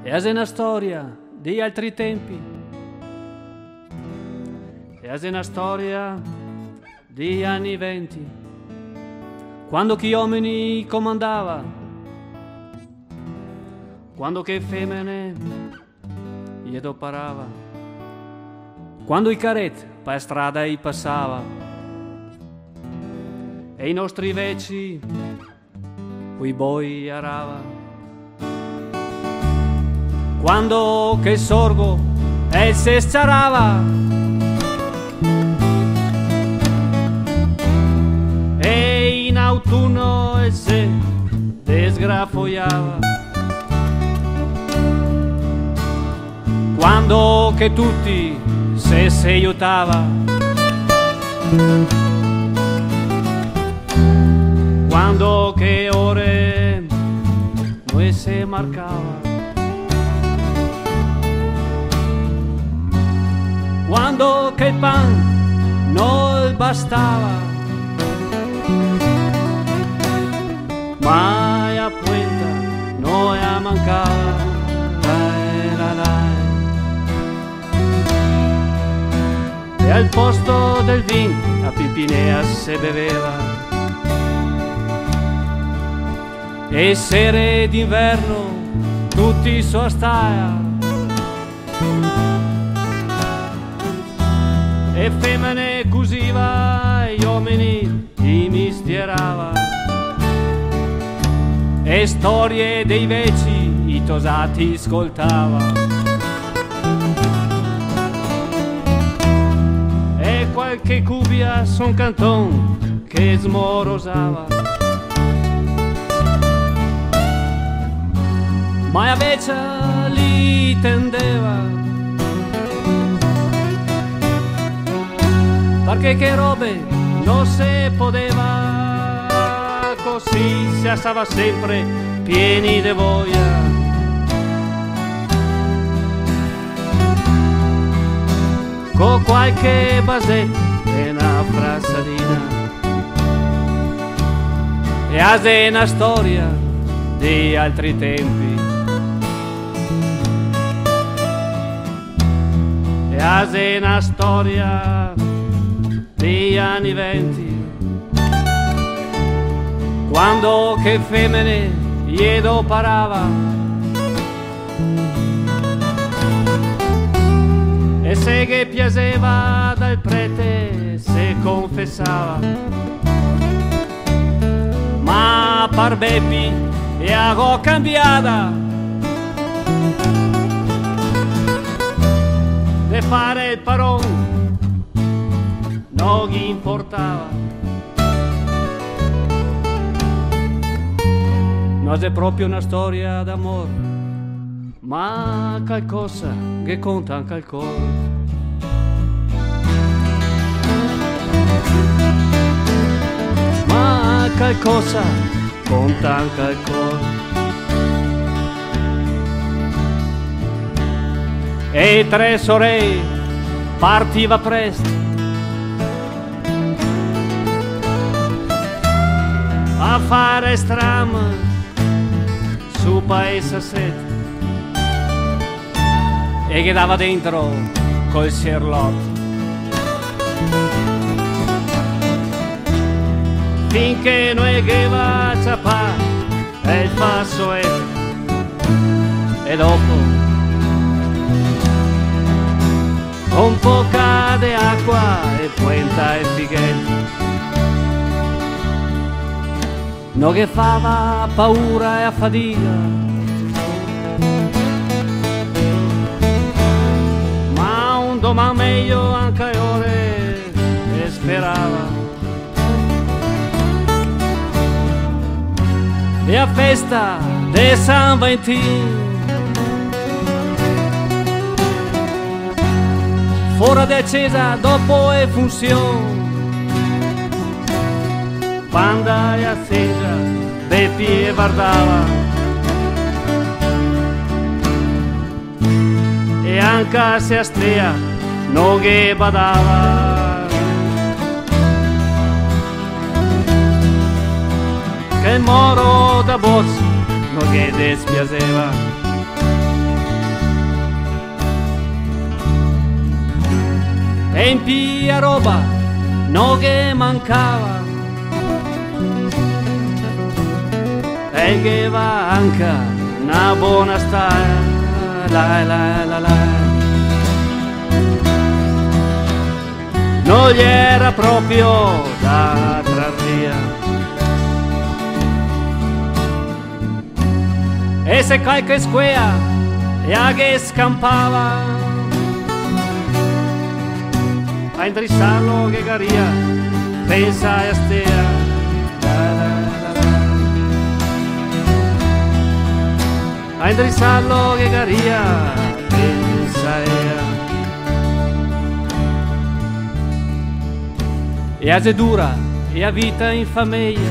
E è una storia di altri tempi, è una storia di anni venti, quando chi uomini comandava, quando che femmine gli parava, quando i carret per strada i passava e i nostri vecchi quei boi arava, quando che sorgo e se sciarava e in autunno e se desgrafoiava, quando che tutti se aiutava, quando che ore noi se marcava, quando che il pan non bastava, mai a puenta noi a mancava. E al posto del vin a Pimpinea se beveva, e sere d'inverno tutti su a staia, e femmine cusiva e gli uomini li mistierava, e storie dei vecchi i tosati ascoltava, e qualche cubia son canton che smorosava, ma a vecchia li tendeva, perché che robe non se poteva, così si stava sempre pieni di voglia. Con qualche basetta e una frasadina, e è una storia di altri tempi, e è una storia di anni venti, quando che femmine gli parava, e se che piaceva dal prete se confessava, ma par beppi e ago cambiata de fare il paron non gli importava. Non è proprio una storia d'amore, ma qualcosa che conta anche al cuore. Ma qualcosa conta anche al cuore. E tre sorelle partiva presto a fare stram su paese sette, e che dava dentro col Sherlock, finché noi che va a ciapà e il passo è, e dopo con poca di acqua e puenta e fighetti, no che fava paura e a fatica, ma meglio anche ore e sperava, e a festa de San Valentin fuori di accesa dopo e funzione, quando è accesa Beppi e guardava, e anche se a strea non che badava, che il moro da bozzo non che despiaceva, tempi a roba non che mancava, e che va anche una buona storia, la la la la. Non gli era proprio da trar via, e se qualche squea e che scampava a indrissarlo che garia, pensa a stea, a indrissarlo che garia, pensa a. E a zedura e a vita in famiglia,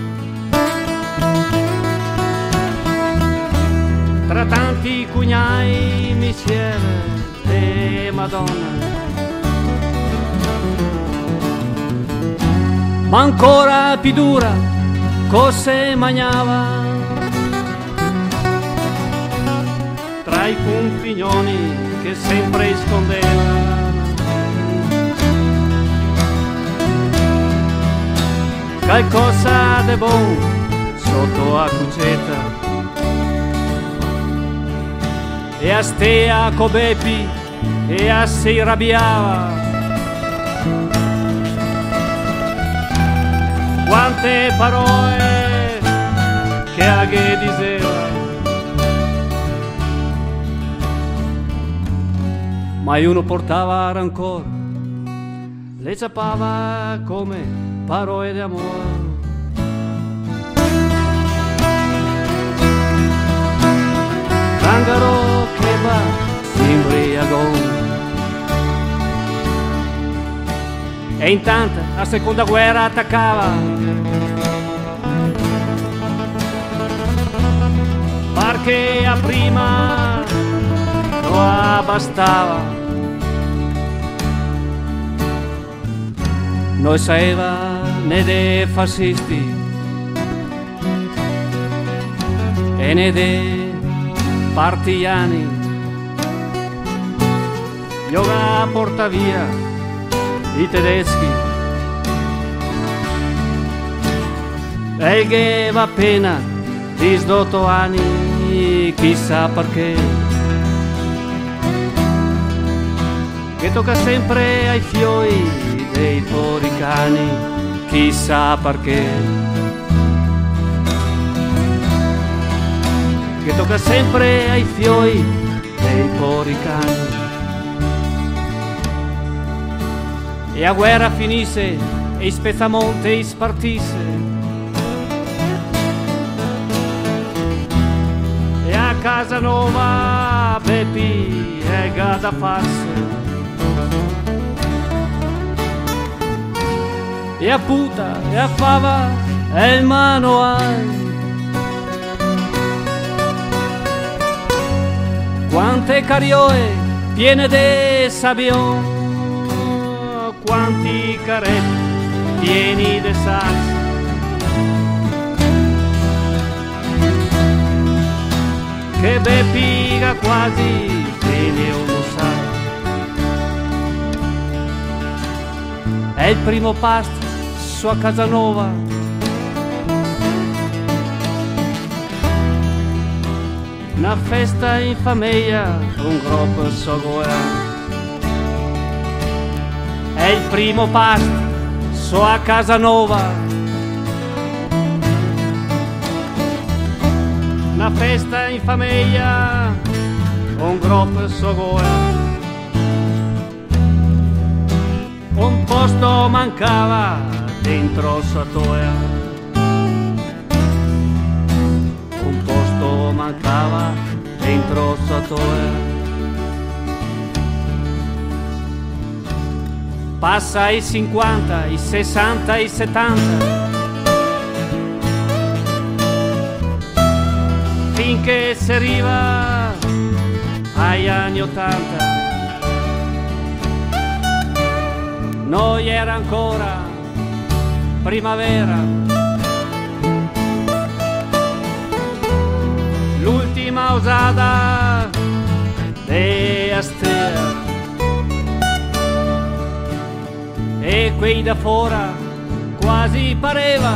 tra tanti cugnai missiere e Madonna, ma ancora più dura cose magnava, tra i punfignoni che sempre scondeva. Qualcosa de buon sotto a cucetta, e a stea cobepi e a si rabbiava. Quante parole che a che diceva, ma uno portava rancor, le ciappava come parole d'amore. Cangaro che va imbriagò, e intanto la seconda guerra attaccava, perché a prima non bastava. Noi sapeva né dei fascisti e né dei partigiani, Yoga porta via i tedeschi, e che va appena di 18 anni, chissà perché, che tocca sempre ai fioi dei poricani, chissà perché, che tocca sempre ai fioi dei poricani. E a guerra finisse e Spezzamonte spartisse, e a Casanova Beppi è da farsi, e a puta e a fava e il manuale. Quante carioe piene de sabion, quanti carretti pieni de sassi, che Beppiga quasi bene uno sa. È il primo pasto su a Casanova, una festa in famiglia, un groppo sogoia. È il primo pasto su a Casanova, una festa in famiglia, un groppo sogoia. Un posto mancava dentro Satoia, un posto mancava dentro Satoia. Passa i 50, i 60, i 70, finché si arriva agli anni 80. Noi era ancora primavera, l'ultima usata de Astea. quei da fora quasi pareva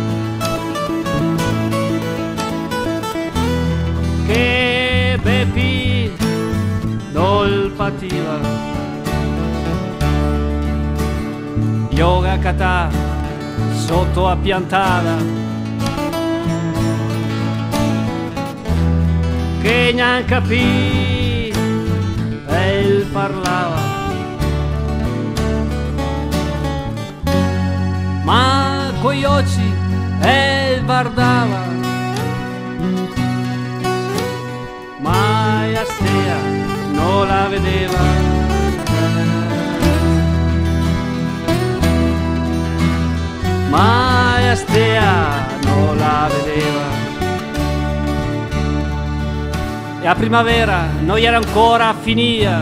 che Beppi non pativa. Yoga Katà sotto a piantata che non capì e parlava, ma coi occhi e guardava, ma a stea non la vedeva. Ma a stea non la vedeva. E a primavera non era ancora finita,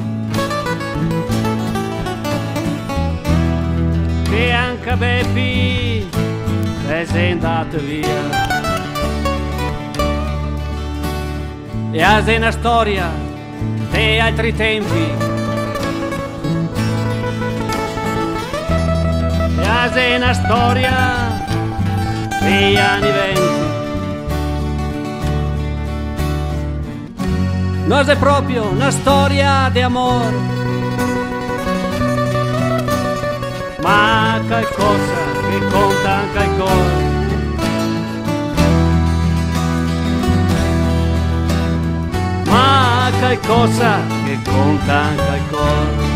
che anche Beppi è andato via. E a una storia di altri tempi, e a una storia degli anni '20. Non è proprio una storia di amore, ma qualcosa che conta anche il cuore. Ma qualcosa che conta anche il cuore.